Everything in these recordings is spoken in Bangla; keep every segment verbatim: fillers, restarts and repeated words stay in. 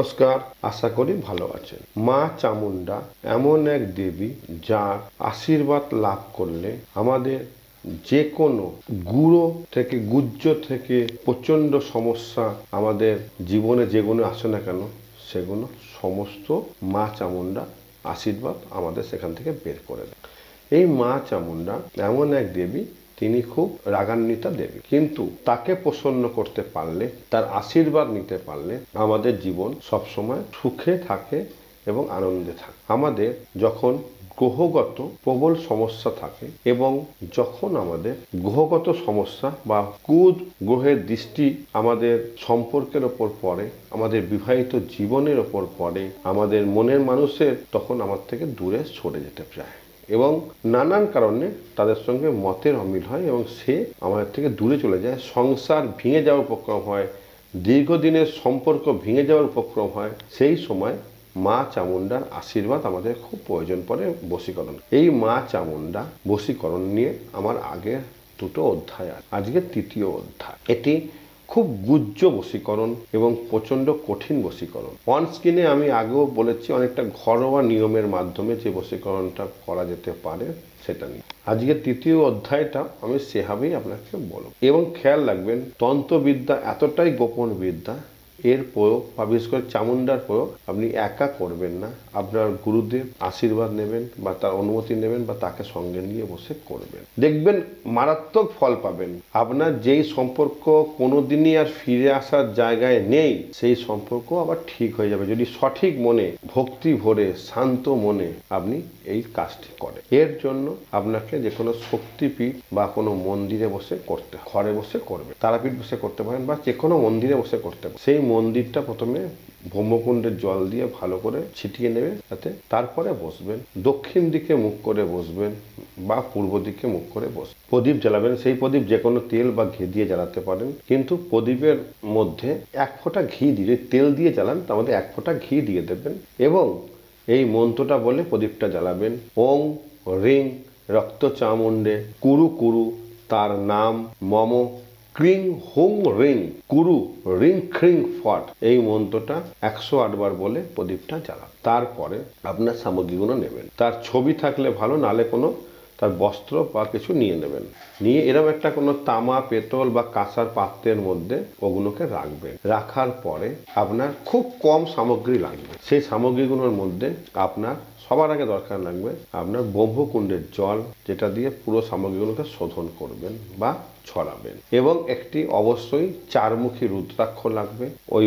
নমস্কার, আশা করি ভালো আছেন। মা চামুন্ডা এমন এক দেবী যার আশীর্বাদ লাভ করলে আমাদের যে কোনো গুঁড়ো থেকে গুজ্জ থেকে প্রচণ্ড সমস্যা আমাদের জীবনে যেগুলো আসে না কেন সেগুলো সমস্ত মা চামুন্ডা আশীর্বাদ আমাদের সেখান থেকে বের করে দেয়। এই মা চামুন্ডা এমন এক দেবী, তিনি খুব রাগান্বিতা দেবী, কিন্তু তাকে প্রসন্ন করতে পারলে, তার আশীর্বাদ নিতে পারলে আমাদের জীবন সবসময় সুখে থাকে এবং আনন্দে থাকে। আমাদের যখন গ্রহগত প্রবল সমস্যা থাকে এবং যখন আমাদের গ্রহগত সমস্যা বা কুদ গ্রহের দৃষ্টি আমাদের সম্পর্কের ওপর পড়ে, আমাদের বিবাহিত জীবনের ওপর পড়ে, আমাদের মনের মানুষের তখন আমার থেকে দূরে সরে যেতে চায় এবং নানান কারণে তাদের সঙ্গে মতের অমিল হয় এবং সে আমাদের থেকে দূরে চলে যায়, সংসার ভেঙে যাওয়ার উপক্রম হয়, দীর্ঘদিনের সম্পর্ক ভেঙে যাওয়ার উপক্রম হয়। সেই সময় মা চামুন্ডার আশীর্বাদ আমাদের খুব প্রয়োজন পড়ে বশীকরণ। এই মা চামুন্ডা বশীকরণ নিয়ে আমার আগের দুটো অধ্যায় আছে, আজকে তৃতীয় অধ্যায়। এটি খুব গুজ্জ বশীকরণ এবং প্রচণ্ড কঠিন বশীকরণ। অন স্ক্রিনে আমি আগেও বলেছি অনেকটা ঘরোয়া নিয়মের মাধ্যমে যে বশীকরণটা করা যেতে পারে সেটা নিয়ে। আজকে তৃতীয় অধ্যায়টা আমি সেভাবেই আপনাকে বলব এবং খেয়াল রাখবেন, তন্ত্রবিদ্যা এতটাই গোপন বিদ্যা, এর প্রয়োগ বা বিশেষ করে চামুন্ডার প্রয়োগ আপনি একা করবেন না, আপনার গুরুদেব আশীর্বাদ নেবেন বা তার অনুমতি নেবেন বা তাকে সঙ্গে নিয়ে বসে করবেন, দেখবেন মারাত্মক ফল পাবেন। আপনার যেই সম্পর্ক কোনোদিনই আর ফিরে আসার জায়গায় নেই, সেই সম্পর্ক আবার ঠিক হয়ে যাবে যদি সঠিক মনে, ভক্তি ভরে, শান্ত মনে আপনি এই কাজটি করেন। এর জন্য আপনাকে যে কোনো শক্তিপীঠ বা কোনো মন্দিরে বসে করতে, ঘরে বসে করবেন, তারাপীঠ বসে করতে পারেন বা যে কোনো মন্দিরে বসে করতে পারেন। সেই মন্দিরটা প্রথমে ব্রহ্মকুণ্ডের জল দিয়ে ভালো করে ছিটিয়ে নেবে, তাতে তারপরে বসবেন, দক্ষিণ দিকে মুখ করে বসবেন বা পূর্ব দিকে মুখ করে বসবেন। প্রদীপ জ্বালাবেন, সেই প্রদীপ যে কোনো তেল বা ঘি দিয়ে জ্বালাতে পারেন, কিন্তু প্রদীপের মধ্যে এক ফোঁটা ঘি দিয়ে, যদি তেল দিয়ে জ্বালান তার মধ্যে এক ফোঁটা ঘি দিয়ে দেবেন এবং এই মন্ত্রটা বলে প্রদীপটা জ্বালাবেন। ওং রিং রক্ত চামুন্ডে কুরু কুরু তার নাম মম ক্রিং হুং রিং কুরু রিং খ্রিং ফট, এই মন্ত্রটা একশো আট বার বলে প্রদীপটা জ্বালান। তারপরে আপনার সামগ্রীগুলো নেবেন, তার ছবি থাকলে ভালো, নালে কোনো তার বস্ত্র বা কিছু নিয়ে নেবেন, নিয়ে এরকম একটা কোনো তামা, পেতল বা কাঁসার পাত্রের মধ্যে ওগুলোকে রাখবেন। রাখার পরে আপনার খুব কম সামগ্রী লাগবে। সেই সামগ্রীগুলোর মধ্যে আপনার সবার আগে দরকার লাগবে আপনার ব্রহ্মকুণ্ডের জল, যেটা দিয়ে পুরো সামগ্রীগুলোকে শোধন করবেন বা ছড়াবেন, এবং একটি অবশ্যই চারমুখী রুদ্রাক্ষ লাগবে। ওই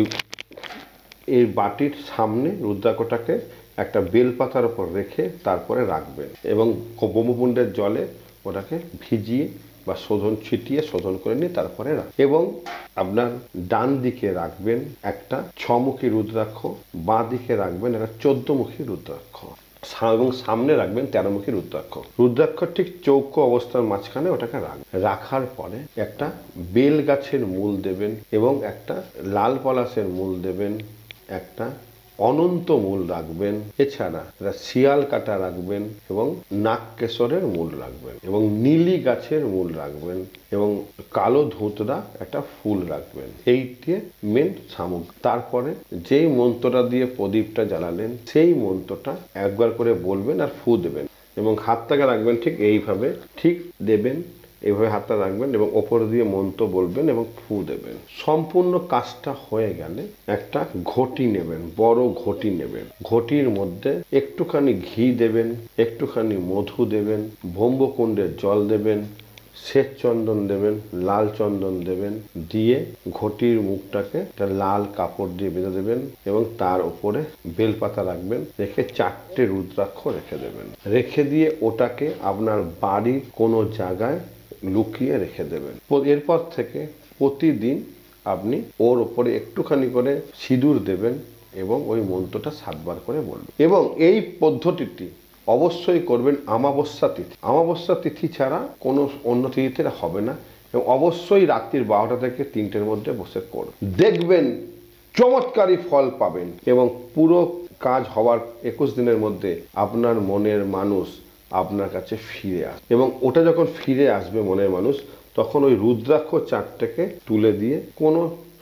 এই বাটির সামনে রুদ্রাক্ষটাকে একটা বেলপাতার উপর রেখে তারপরে রাখবেন এবং ব্রহ্মকুণ্ডের জলে ওটাকে ভিজিয়ে বা শোধন ছিটিয়ে শোধন করে নিয়ে তারপরে রাখ এবং আপনার ডান দিকে রাখবেন একটা ছমুখী রুদ্রাক্ষ, বাঁ দিকে রাখবেন একটা চোদ্দমুখী রুদ্রাক্ষ এবং সামনে রাখবেন তেরোমুখী রুদ্রাক্ষ। রুদ্রাক্ষ ঠিক চৌকো অবস্থার মাঝখানে ওটাকে রাখবেন। রাখার পরে একটা বেল গাছের মূল দেবেন এবং একটা লাল পলাশের মূল দেবেন, একটা অনন্ত মূল রাখবেন, এছাড়া একটা শিয়াল কাটা রাখবেন এবং নাগকেশরের মূল রাখবেন এবং নীলি গাছের মূল রাখবেন এবং কালো ধুতরা একটা ফুল রাখবেন। এই দিয়ে মেন সামগ্রী। তারপরে যেই মন্ত্রটা দিয়ে প্রদীপটা জ্বালালেন সেই মন্ত্রটা একবার করে বলবেন আর ফু দেবেন এবং হাতটাকে রাখবেন ঠিক এইভাবে, ঠিক দেবেন এইভাবে হাতটা রাখবেন এবং ওপর দিয়ে মন্ত্র বলবেন এবং ফু দেবেন। সম্পূর্ণ কাজটা হয়ে গেলে একটা ঘটি নেবেন, বড় ঘটি নেবেন, ঘটির মধ্যে একটুখানি ঘি দেবেন, একটুখানি মধু দেবেন, ব্রহ্মকুণ্ডের জল দেবেন, শ্বেত চন্দন দেবেন, লাল চন্দন দেবেন, দিয়ে ঘটির মুখটাকে একটা লাল কাপড় দিয়ে বেঁধে দেবেন এবং তার উপরে বেলপাতা রাখবেন, রেখে চারটে রুদ্রাক্ষ রেখে দেবেন। রেখে দিয়ে ওটাকে আপনার বাড়ির কোনো জায়গায় লুকিয়ে রেখে দেবেন। এরপর থেকে প্রতিদিন আপনি ওর উপরে একটুখানি করে সিঁদুর দেবেন এবং ওই মন্ত্রটা সাতবার করে বলবেন এবং এই পদ্ধতিটি অবশ্যই করবেন অমাবস্যা তিথি। অমাবস্যা তিথি ছাড়া কোনো অন্য তিথিতে হবে না এবং অবশ্যই রাত্রির বারোটা থেকে তিনটের মধ্যে বসে করুন, দেখবেন চমৎকারী ফল পাবেন এবং পুরো কাজ হওয়ার একুশ দিনের মধ্যে আপনার মনের মানুষ আপনার কাছে ফিরে আসবে এবং ওটা যখন ফিরে আসবে মনের মানুষ, তখন ওই রুদ্রাক্ষ চারটাকে তুলে দিয়ে কোনো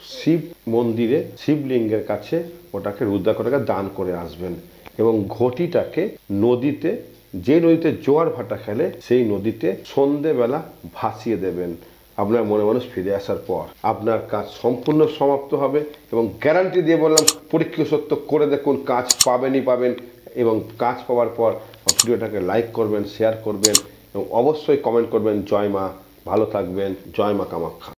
শিব মন্দিরে শিবলিঙ্গের কাছে ওটাকে রুদ্রাক্ষটাকে দান করে আসবেন এবং ঘটিটাকে নদীতে, যে নদীতে জোয়ার ভাটা খেলে সেই নদীতে সন্ধেবেলা ভাসিয়ে দেবেন। আপনার মনে মানুষ ফিরে আসার পর আপনার কাজ সম্পূর্ণ সমাপ্ত হবে এবং গ্যারান্টি দিয়ে বললাম, পরীক্ষা সত্য করে দেখুন, কাজ পাবেনই পাবেন। এবং কাজ পাওয়ার পর ভিডিওটাকে লাইক করবেন, শেয়ার করবেন এবং অবশ্যই কমেন্ট করবেন। জয় মা, ভালো থাকবেন। জয় মা কামাখ্যা।